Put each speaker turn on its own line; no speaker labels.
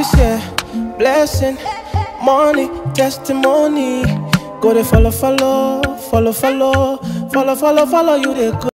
This year, blessing, money, testimony. Go to follow, follow, follow, follow, follow, follow, follow you they go.